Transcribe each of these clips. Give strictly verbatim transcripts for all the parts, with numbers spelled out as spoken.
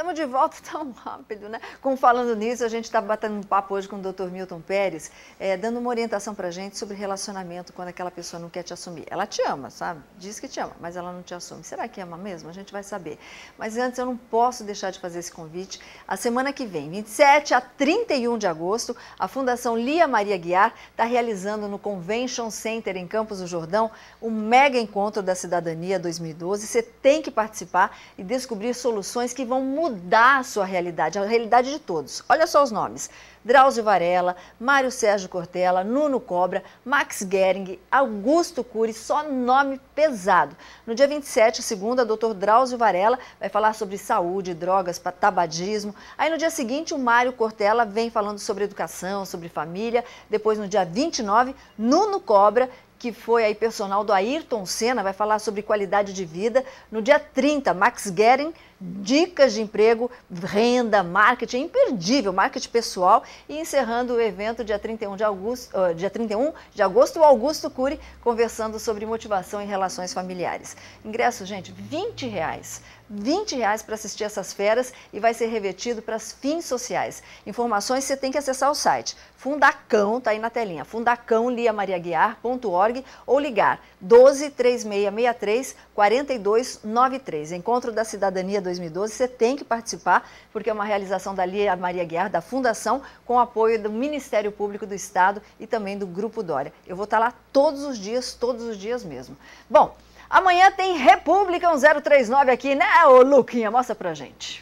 estamos de volta tão rápido, né? Como falando nisso, a gente está batendo um papo hoje com o doutor Milton Pérez, é, dando uma orientação para a gente sobre relacionamento quando aquela pessoa não quer te assumir. Ela te ama, sabe? Diz que te ama, mas ela não te assume. Será que ama mesmo? A gente vai saber. Mas antes, eu não posso deixar de fazer esse convite. A semana que vem, vinte e sete a trinta e um de agosto, a Fundação Lia Maria Aguiar está realizando no Convention Center em Campos do Jordão um mega encontro da cidadania dois mil e doze. Você tem que participar e descobrir soluções que vão mudar a sua realidade, a realidade de todos. Olha só os nomes: Drauzio Varela, Mário Sérgio Cortella, Nuno Cobra, Max Gering, Augusto Cury, só nome pesado. No dia vinte e sete, segunda, doutor Drauzio Varela vai falar sobre saúde, drogas, tabagismo. Aí no dia seguinte, o Mário Cortella vem falando sobre educação, sobre família. Depois, no dia vinte e nove, Nuno Cobra, que foi aí personal do Ayrton Senna, vai falar sobre qualidade de vida. No dia trinta, Max Gering, dicas de emprego, renda, marketing, imperdível, marketing pessoal. E encerrando o evento, dia trinta e um de agosto, uh, dia trinta e um de agosto, o Augusto Cury conversando sobre motivação e relações familiares. Ingresso, gente, vinte reais. vinte reais para assistir essas feras e vai ser revertido para os fins sociais. Informações você tem que acessar o site Fundacão, tá aí na telinha, fundacão lia maria aguiar ponto org ou ligar doze, três seis seis três, quatro dois nove três. Encontro da Cidadania dois mil e doze, você tem que participar, porque é uma realização da Lia Maria Aguiar, da Fundação, com apoio do Ministério Público do Estado e também do Grupo Dória. Eu vou estar lá todos os dias, todos os dias mesmo. Bom, amanhã tem República um zero três nove aqui, né, ô Luquinha? Mostra pra gente.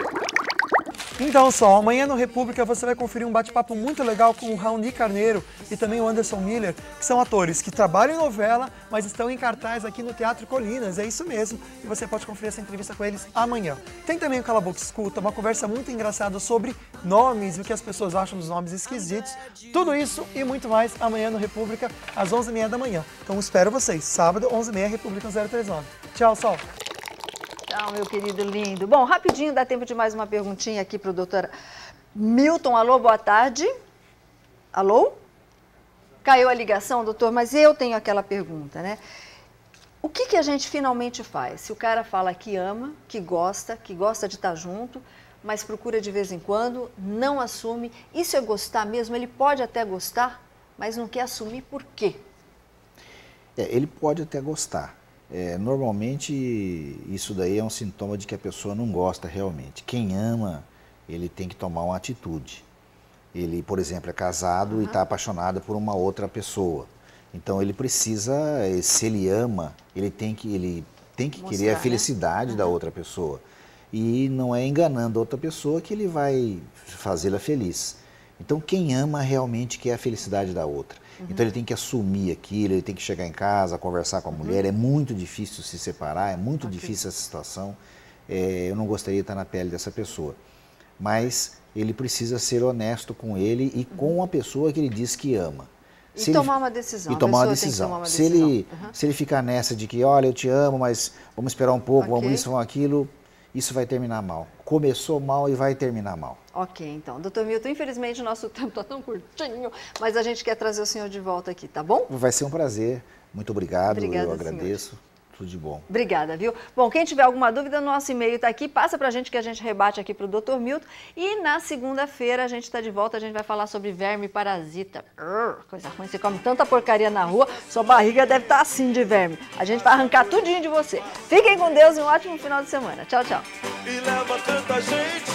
Então, só, amanhã no República você vai conferir um bate-papo muito legal com o Raoni Carneiro e também o Anderson Miller, que são atores que trabalham em novela, mas estão em cartaz aqui no Teatro Colinas, é isso mesmo, e você pode conferir essa entrevista com eles amanhã. Tem também o Cala a Boca Escuta, uma conversa muito engraçada sobre nomes e o que as pessoas acham dos nomes esquisitos, tudo isso e muito mais amanhã no República, às onze e meia da manhã. Então espero vocês, sábado, onze e meia, República um zero três nove. Tchau, Sol! Tchau, meu querido lindo. Bom, rapidinho, dá tempo de mais uma perguntinha aqui para o doutor Milton. Alô, boa tarde. Alô? Caiu a ligação, doutor, mas eu tenho aquela pergunta, né? O que, que a gente finalmente faz? Se o cara fala que ama, que gosta, que gosta de estar junto, mas procura de vez em quando, não assume, isso é gostar mesmo? Ele pode até gostar, mas não quer assumir por quê? É, ele pode até gostar. É, normalmente isso daí é um sintoma de que a pessoa não gosta realmente. Quem ama, ele tem que tomar uma atitude. Ele, por exemplo, é casado uhum. e está apaixonado por uma outra pessoa. Então ele precisa, se ele ama, ele tem que, ele tem que Mostrar, querer a felicidade né? uhum. da outra pessoa. E não é enganando a outra pessoa que ele vai fazê-la feliz. Então quem ama realmente quer a felicidade da outra. Uhum. Então ele tem que assumir aquilo, ele tem que chegar em casa, conversar com a mulher. Uhum. É muito difícil se separar, é muito okay. difícil essa situação. É, eu não gostaria de estar na pele dessa pessoa. Mas ele precisa ser honesto com ele e uhum. com a pessoa que ele diz que ama. E se tomar ele, uma decisão. E tomar uma decisão. Tomar uma se, decisão. Ele, uhum. se ele ficar nessa de que, olha, eu te amo, mas vamos esperar um pouco, okay. vamos isso, vamos aquilo, isso vai terminar mal. Começou mal e vai terminar mal. Ok, então. doutor Milton, infelizmente o nosso tempo está tão curtinho, mas a gente quer trazer o senhor de volta aqui, tá bom? Vai ser um prazer. Muito obrigado, Obrigada, eu agradeço. Senhor. Tudo de bom. Obrigada, viu? Bom, quem tiver alguma dúvida, nosso e-mail está aqui, passa pra gente que a gente rebate aqui pro doutor Milton. E na segunda-feira a gente está de volta, a gente vai falar sobre verme parasita. Urgh, coisa ruim, você come tanta porcaria na rua, sua barriga deve estar assim de verme. A gente vai arrancar tudinho de você. Fiquem com Deus e um ótimo final de semana. Tchau, tchau. E leva tanta gente